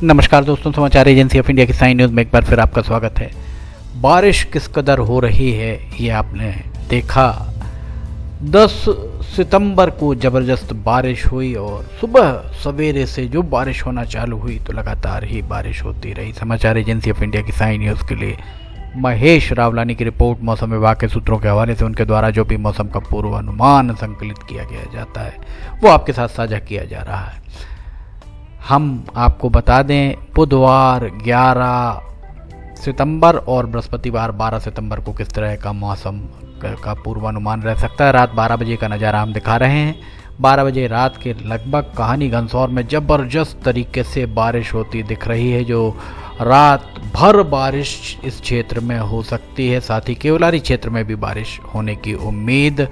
नमस्कार दोस्तों, समाचार एजेंसी ऑफ इंडिया की साइन न्यूज़ में एक बार फिर आपका स्वागत है। बारिश किस कदर हो रही है ये आपने देखा। 10 सितंबर को ज़बरदस्त बारिश हुई और सुबह सवेरे से जो बारिश होना चालू हुई तो लगातार ही बारिश होती रही। समाचार एजेंसी ऑफ इंडिया की साइन न्यूज़ के लिए महेश रावलानी की रिपोर्ट। मौसम विभाग के सूत्रों के हवाले से उनके द्वारा जो भी मौसम का पूर्वानुमान संकलित किया गया जाता है वो आपके साथ साझा किया जा रहा है। हम आपको बता दें, बुधवार 11 सितंबर और बृहस्पतिवार 12 सितंबर को किस तरह का मौसम का पूर्वानुमान रह सकता है। रात 12 बजे का नज़ारा हम दिखा रहे हैं। 12 बजे रात के लगभग कहानी घनसौर में ज़बरदस्त तरीके से बारिश होती दिख रही है, जो रात भर बारिश इस क्षेत्र में हो सकती है। साथ ही केवलारी क्षेत्र में भी बारिश होने की उम्मीद।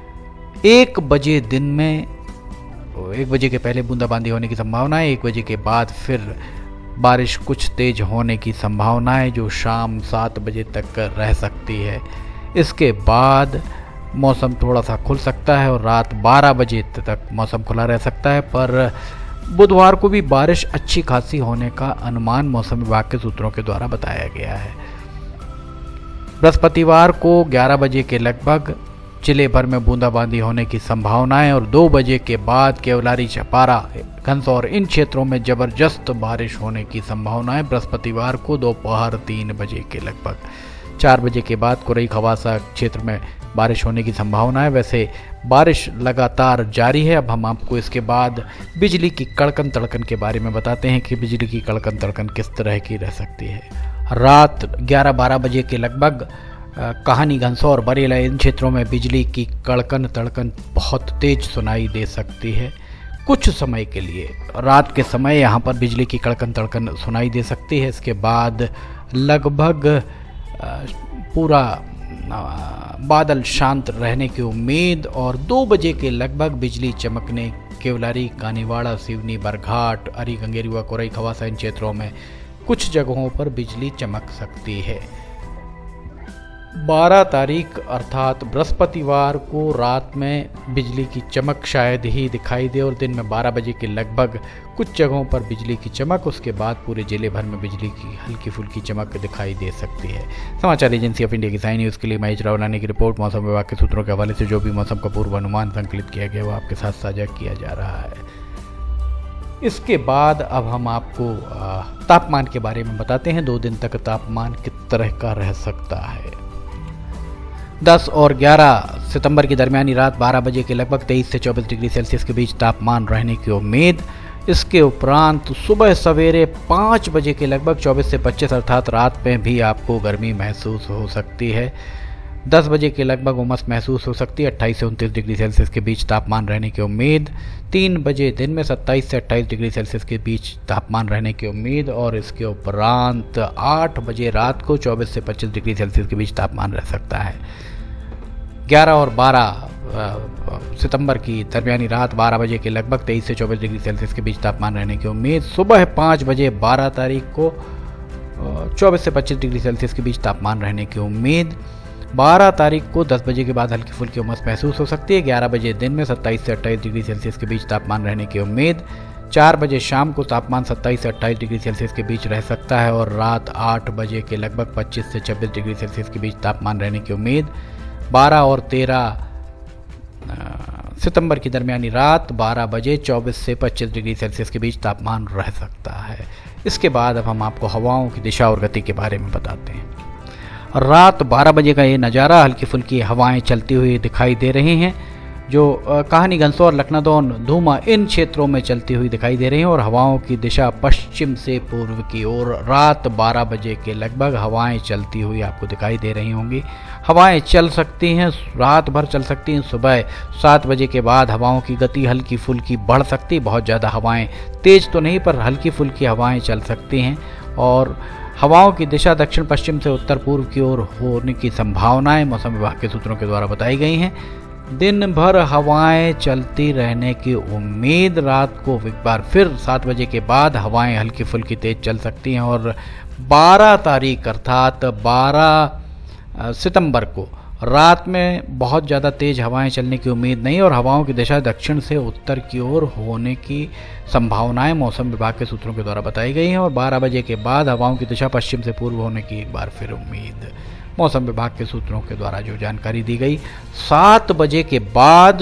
1 बजे दिन में 1 बजे के पहले बूंदाबांदी होने की संभावना है। 1 बजे के बाद फिर बारिश कुछ तेज होने की संभावना है, जो शाम 7 बजे तक रह सकती है। इसके बाद मौसम थोड़ा सा खुल सकता है और रात 12 बजे तक मौसम खुला रह सकता है। पर बुधवार को भी बारिश अच्छी खासी होने का अनुमान मौसम विभाग के सूत्रों के द्वारा बताया गया है। बृहस्पतिवार को 11 बजे के लगभग जिले भर में बूंदाबांदी होने की संभावना है और 2 बजे के बाद केवलारी, छपारा, घनसौर इन क्षेत्रों में ज़बरदस्त बारिश होने की संभावना है। बृहस्पतिवार को दोपहर 3 बजे के लगभग 4 बजे के बाद कुरई खवासा क्षेत्र में बारिश होने की संभावना है। वैसे बारिश लगातार जारी है। अब हम आपको इसके बाद बिजली की कड़कन तड़कन के बारे में बताते हैं कि बिजली की कड़कन तड़कन किस तरह की रह सकती है। रात 11-12 बजे के लगभग कहानी, घनसौर, बरेला इन क्षेत्रों में बिजली की कड़कन तड़कन बहुत तेज सुनाई दे सकती है। कुछ समय के लिए रात के समय यहाँ पर बिजली की कड़कन तड़कन सुनाई दे सकती है। इसके बाद लगभग पूरा बादल शांत रहने की उम्मीद और 2 बजे के लगभग बिजली चमकने केवलारी, कानीवाड़ा, सिवनी, बरघाट, अरी, गंगेरुआ, कोरई खवासा इन क्षेत्रों में कुछ जगहों पर बिजली चमक सकती है। 12 तारीख अर्थात बृहस्पतिवार को रात में बिजली की चमक शायद ही दिखाई दे और दिन में 12 बजे के लगभग कुछ जगहों पर बिजली की चमक। उसके बाद पूरे जिले भर में बिजली की हल्की फुल्की चमक दिखाई दे सकती है। समाचार एजेंसी ऑफ इंडिया की साइन न्यूज़ के लिए महेश रावलानी की रिपोर्ट। मौसम विभाग के सूत्रों के हवाले से जो भी मौसम का पूर्वानुमान संकलित किया गया वो आपके साथ साझा किया जा रहा है। इसके बाद अब हम आपको तापमान के बारे में बताते हैं। 2 दिन तक तापमान किस तरह का रह सकता है। 10 और 11 सितंबर की दरमियानी रात 12 बजे के लगभग 23 से 24 डिग्री सेल्सियस के बीच तापमान रहने की उम्मीद। इसके उपरांत सुबह सवेरे 5 बजे के लगभग 24 से 25 अर्थात रात में भी आपको गर्मी महसूस हो सकती है। 10 बजे के लगभग उमस महसूस हो सकती है। 28 से 29 डिग्री सेल्सियस के बीच तापमान रहने की उम्मीद। 3 बजे दिन में 27 से 28 डिग्री सेल्सियस के बीच तापमान रहने की उम्मीद और इसके उपरांत 8 बजे रात को 24 से 25 डिग्री सेल्सियस के बीच तापमान रह सकता है। 11 और 12 सितंबर की दरमियानी रात 12 बजे के लगभग 23 से 24 डिग्री सेल्सियस के बीच तापमान रहने की उम्मीद। सुबह 5 बजे 12 तारीख को 24 से 25 डिग्री सेल्सियस के बीच तापमान रहने की उम्मीद। 12 तारीख को 10 बजे के बाद हल्की फुल्की उमस महसूस हो सकती है। 11 बजे दिन में 27 से 28 डिग्री सेल्सियस के बीच तापमान रहने की उम्मीद। 4 बजे शाम को तापमान 27 से 28 डिग्री सेल्सियस के बीच रह सकता है और रात 8 बजे के लगभग 25 से 26 डिग्री सेल्सियस के बीच तापमान रहने की उम्मीद। 12 और 13 सितंबर की दरमियानी रात 12 बजे 24 से 25 डिग्री सेल्सियस के बीच तापमान रह सकता है। इसके बाद अब हम आपको हवाओं की दिशा और गति के बारे में बताते हैं। रात 12 बजे का ये नज़ारा, हल्की फुल्की हवाएं चलती हुई दिखाई दे रही हैं, जो कहानी, घनसौर, लखनदौन, धूमा इन क्षेत्रों में चलती हुई दिखाई दे रही हैं और हवाओं की दिशा पश्चिम से पूर्व की ओर रात 12 बजे के लगभग हवाएं चलती हुई आपको दिखाई दे रही होंगी। हवाएं चल सकती हैं, रात भर चल सकती हैं। सुबह 7 बजे के बाद हवाओं की गति हल्की फुल्की बढ़ सकती। बहुत ज़्यादा हवाएं तेज तो नहीं पर हल्की फुल्की हवाएं चल सकती हैं और हवाओं की दिशा दक्षिण पश्चिम से उत्तर पूर्व की ओर होने की संभावनाएं मौसम विभाग के सूत्रों के द्वारा बताई गई हैं। दिन भर हवाएं चलती रहने की उम्मीद। रात को एक बार फिर 7 बजे के बाद हवाएं हल्की फुल्की तेज चल सकती हैं और 12 तारीख अर्थात 12 सितंबर को रात में बहुत ज़्यादा तेज़ हवाएं चलने की उम्मीद नहीं और हवाओं की दिशा दक्षिण से उत्तर की ओर होने की संभावनाएं मौसम विभाग के सूत्रों के द्वारा बताई गई हैं और 12 बजे के बाद हवाओं की दिशा पश्चिम से पूर्व होने की एक बार फिर उम्मीद मौसम विभाग के सूत्रों के द्वारा जो जानकारी दी गई। 7 बजे के बाद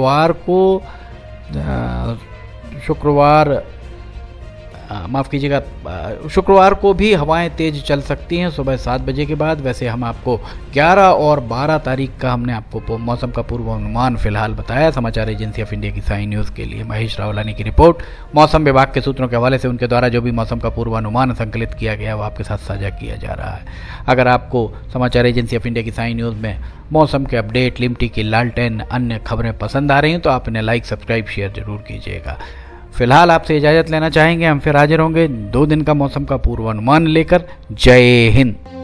शुक्रवार को भी हवाएं तेज चल सकती हैं सुबह 7 बजे के बाद। वैसे हम आपको 11 और 12 तारीख का हमने आपको मौसम का पूर्वानुमान फिलहाल बताया। समाचार एजेंसी ऑफ इंडिया की साई न्यूज़ के लिए महेश रावलानी की रिपोर्ट। मौसम विभाग के सूत्रों के हवाले से उनके द्वारा जो भी मौसम का पूर्वानुमान संकलित किया गया वो आपके साथ साझा किया जा रहा है। अगर आपको समाचार एजेंसी ऑफ इंडिया की साई न्यूज़ में मौसम के अपडेट, लिमटी की लालटेन, अन्य खबरें पसंद आ रही हैं तो आप इन्हें लाइक, सब्सक्राइब, शेयर जरूर कीजिएगा। फिलहाल आपसे इजाज़त लेना चाहेंगे, हम फिर हाजिर होंगे 2 दिन का मौसम का पूर्वानुमान लेकर। जय हिंद।